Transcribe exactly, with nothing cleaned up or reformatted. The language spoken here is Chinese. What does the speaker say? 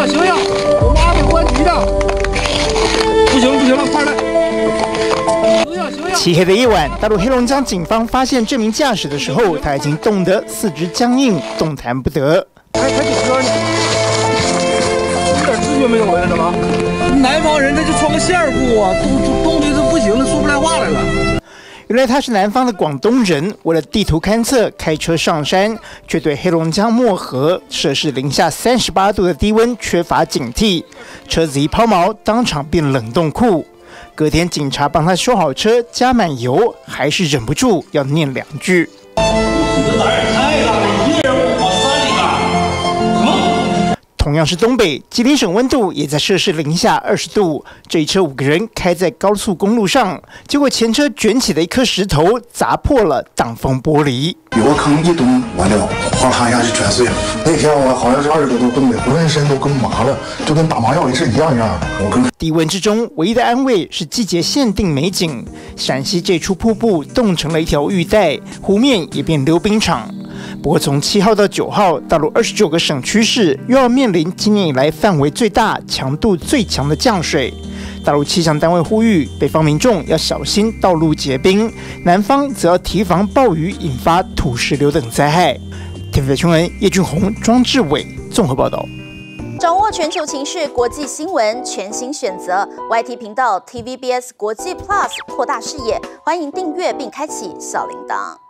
醒醒！有麻烦关机的。不行不行了，快来！醒醒醒醒！ 漆黑的夜晚，大陆黑龙江警方发现这名驾驶的时候，他已经冻得四肢僵硬，动弹不得。 还还顶车呢，一点知觉没有呀？怎么？南方人他就穿个线裤啊，冻冻的都不行了，说不来话来了。 原来他是南方的广东人，为了地图勘测，开车上山，却对黑龙江漠河摄氏零下三十八度的低温缺乏警惕，车子一抛锚，当场变冷冻库。隔天警察帮他修好车，加满油，还是忍不住要念两句。 你的胆儿太大了，一个人往山里干，什么？ 同样是东北，吉林省温度也在摄氏零下二十度。这一车五个人开在高速公路上，结果前车卷起的一颗石头砸破了挡风玻璃。 有个坑一蹲，完了，哗啦一下就全碎了。那天我好像是二十多度冻的，浑身身都跟麻了，就跟打麻药也是一样一样的。我跟低温之中，唯一的安慰是季节限定美景。陕西这处瀑布冻成了一条玉带，湖面也变溜冰场。 不过，从七号到九号，大陆二十九个省区市又要面临今年以来范围最大、强度最强的降水。大陆气象单位呼吁，北方民众要小心道路结冰，南方则要提防暴雨引发土石流等灾害。T V B 新闻叶俊宏、庄志伟综合报道。 掌握全球情势、国际新闻，全新选择 Y T 频道 T V B S 国际 Plus， 扩大视野。欢迎订阅并开启小铃铛。